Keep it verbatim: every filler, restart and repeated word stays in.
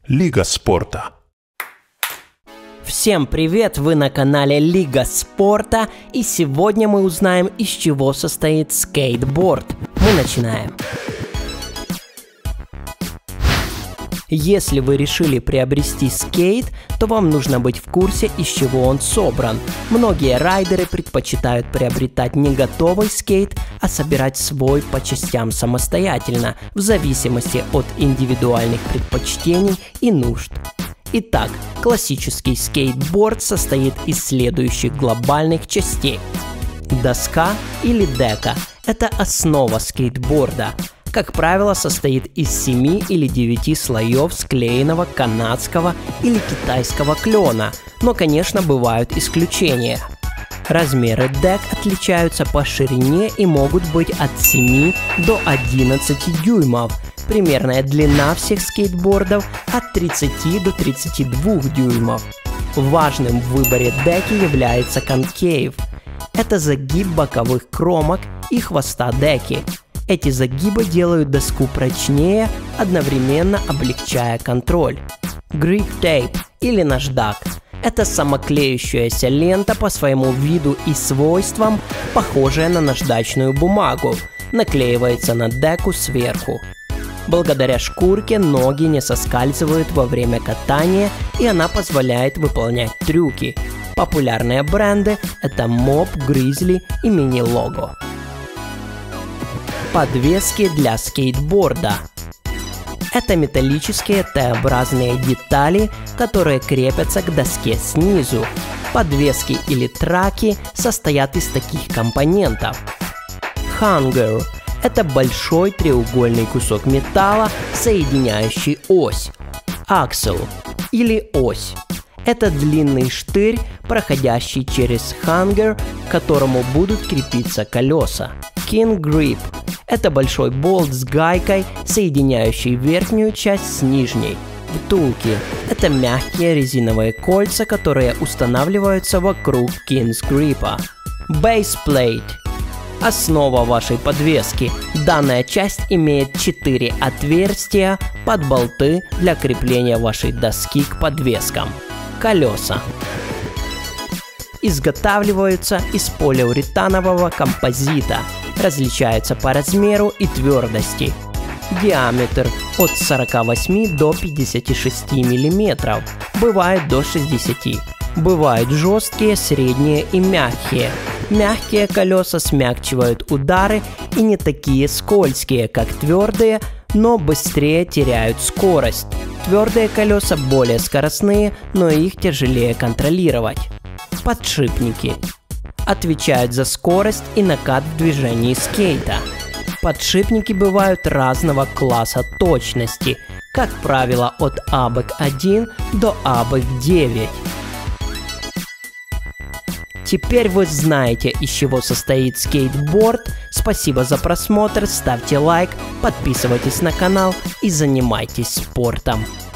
Лига спорта. Всем привет! Вы на канале Лига спорта, и сегодня мы узнаем, из чего состоит скейтборд. Мы начинаем. Если вы решили приобрести скейт, то вам нужно быть в курсе, из чего он собран. Многие райдеры предпочитают приобретать не готовый скейт, а собирать свой по частям самостоятельно, в зависимости от индивидуальных предпочтений и нужд. Итак, классический скейтборд состоит из следующих глобальных частей. Доска или дека – это основа скейтборда. Как правило, состоит из семи или девяти слоев склеенного канадского или китайского клена, но, конечно, бывают исключения. Размеры дек отличаются по ширине и могут быть от семи до одиннадцати дюймов. Примерная длина всех скейтбордов от тридцати до тридцати двух дюймов. Важным в выборе деки является конкейв. Это загиб боковых кромок и хвоста деки. Эти загибы делают доску прочнее, одновременно облегчая контроль. Grip Tape или наждак – это самоклеющаяся лента по своему виду и свойствам, похожая на наждачную бумагу, наклеивается на деку сверху. Благодаря шкурке ноги не соскальзывают во время катания, и она позволяет выполнять трюки. Популярные бренды – это Mob, Grizzly и Mini Logo. Подвески для скейтборда. Это металлические Т-образные детали, которые крепятся к доске снизу. Подвески или траки состоят из таких компонентов. Hanger – это большой треугольный кусок металла, соединяющий ось. Axle или ось – это длинный штырь, проходящий через hanger, к которому будут крепиться колеса. King Grip – это большой болт с гайкой, соединяющий верхнюю часть с нижней. Втулки – это мягкие резиновые кольца, которые устанавливаются вокруг King's Grip. Base Plate – основа вашей подвески. Данная часть имеет четыре отверстия под болты для крепления вашей доски к подвескам. Колеса изготавливаются из полиуретанового композита. Различаются по размеру и твердости. Диаметр от сорока восьми до пятидесяти шести миллиметров, бывает до шестидесяти. Бывают жесткие, средние и мягкие. Мягкие колеса смягчивают удары и не такие скользкие, как твердые, но быстрее теряют скорость. Твердые колеса более скоростные, но их тяжелее контролировать. Подшипники отвечают за скорость и накат в движении скейта. Подшипники бывают разного класса точности, как правило от эй бэ си один до эй бэ си девять. Теперь вы знаете, из чего состоит скейтборд. Спасибо за просмотр, ставьте лайк, подписывайтесь на канал и занимайтесь спортом.